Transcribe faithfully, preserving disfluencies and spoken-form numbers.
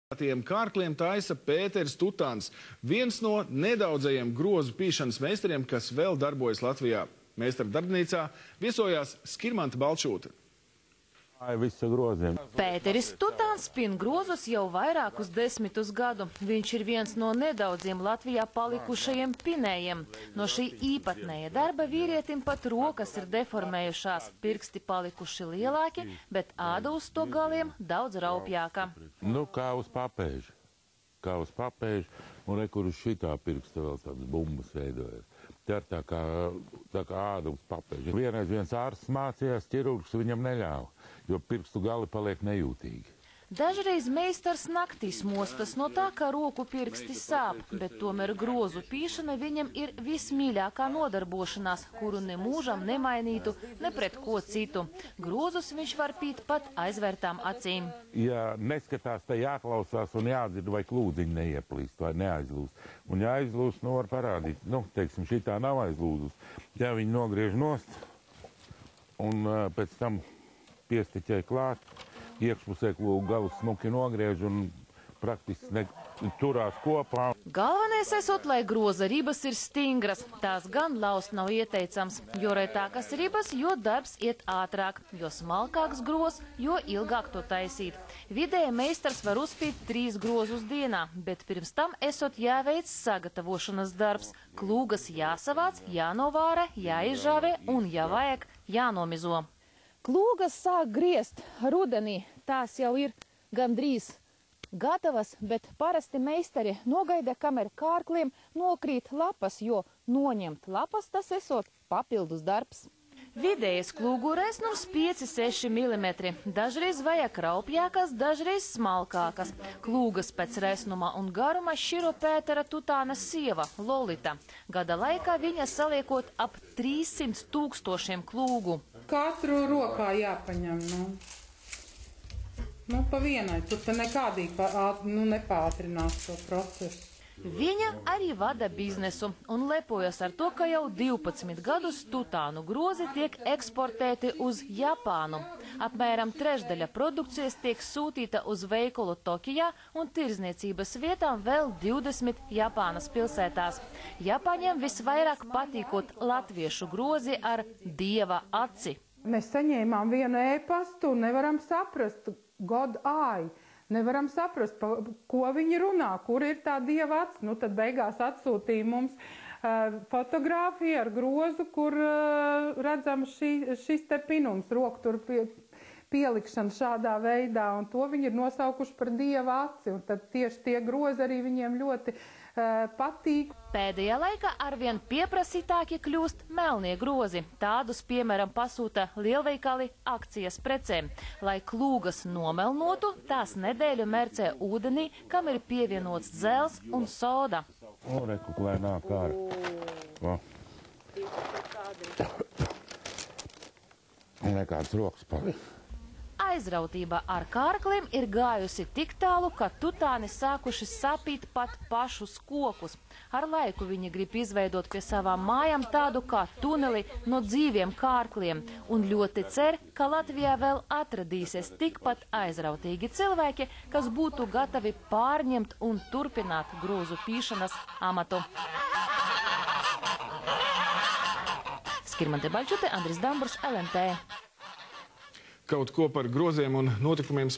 Tiem kārkliem taisa Pēteris Tutāns, viens no nedaudzajiem grozu pīšanas meistariem, kas vēl darbojas Latvijā. Meistara darbnīcā viesojās Skirmanta Balčūte. Pēteris Tutāns pin grozus jau vairākus desmitus gadu. Viņš ir viens no nedaudziem Latvijā palikušajiem pinējiem. No šī īpatnēja darba vīrietim pat rokas ir deformējušās, pirksti palikuši lielāki, bet āda uz to galiem daudz raupjāka. Nu, kā uz papēža. Kā uz papēža, un re, kur uz šitā pirksta vēl tādas bumbas veidojas. Tā ir tā kā, tā kā āda uz papēža. Vienreiz viens ārsts mācījās, ķirurgs viņam neļāva, jo pirkstu gali paliek nejūtīgi. Dažreiz meistars naktīs mostas no tā, ka roku pirksti sāp, bet tomēr grozu pīšana viņam ir vismīļākā nodarbošanās, kuru ne mūžam nemainītu, ne pret ko citu. Grozus viņš var pīt pat aizvērtām acīm. Ja neskatās, te jāklausās un jādzird, vai klūdziņi neieplīst vai neaizlūst. Un ja aizlūst, nu var parādīt, nu, teiksim, šitā nav aizlūzus. Ja viņi nogriež nost un uh, pēc tam piestiķē klāt, iekšpusē klūgu galus smuki nogriež un praktiski ne, turās kopā. Galvenais esot, lai groza ribas ir stingras. Tās gan laust nav ieteicams, jo retākas ribas, jo darbs iet ātrāk, jo smalkāks groz, jo ilgāk to taisīt. Vidēji meistars var uzpīt trīs grozus dienā, bet pirms tam esot jāveic sagatavošanas darbs. Klūgas jāsavāc, jānovāra, jāizžāvē un, ja vajag, jānomizo. Klūgas sāk griezt rudenī, tās jau ir gandrīz gatavas, bet parasti meistari nogaida, kamēr kārkliem nokrīt lapas, jo noņemt lapas tas esot papildus darbs. Vidējais klūgu resnums pieci seši milimetri. Dažreiz vajag raupjākas, dažreiz smalkākas. Klūgas pēc resnuma un garuma šķiro Pētera Tutāna sieva Lolita. Gada laikā viņa saliekot ap trīssimt tūkstošiem klūgu. Katru rokā jāpaņem, nu, nu pa vienai, tur te nekādīgi nu, nepātrinās to procesu. Viņa arī vada biznesu un lepojas ar to, ka jau divpadsmit gadus tutānu grozi tiek eksportēti uz Japānu. Apmēram trešdaļa produkcijas tiek sūtīta uz veikalu Tokijā un tirzniecības vietām vēl divdesmit Japānas pilsētās. Japāņiem visvairāk patīkot latviešu grozi ar dieva aci. Mēs saņēmām vienu ēpastu un nevaram saprast, God eye. Nevaram saprast, pa, ko viņi runā, kur ir tā dieva acs. Nu, tad beigās atsūtīja mums uh, fotogrāfiju ar grozu, kur uh, redzam šī, šis te pinums, roku tur pie, pielikšana šādā veidā, un to viņi ir nosaukuši par dieva aci. Un tad tieši tie grozi arī viņiem ļoti uh, patīk. Pēdējā laikā arvien pieprasītāki kļūst melnie grozi. Tādus, piemēram, pasūta lielveikali akcijas precēm. Lai klūgas nomelnotu, tās nedēļu mērcē ūdenī, kam ir pievienots dzels un soda. O, reku, lai nāk ārā. Nekāds rokas palīdz. Aizrautība ar kārkliem ir gājusi tik tālu, ka tutāni sākuši sapīt pat pašus kokus. Ar laiku viņi grib izveidot pie savām mājām tādu kā tuneli no dzīviem kārkliem un ļoti cer, ka Latvijā vēl atradīsies tikpat aizrautīgi cilvēki, kas būtu gatavi pārņemt un turpināt grozu pīšanas amatu. Skirmante Balčūte, Andris Damburs, L N T. Kaut ko par groziem un notikumiem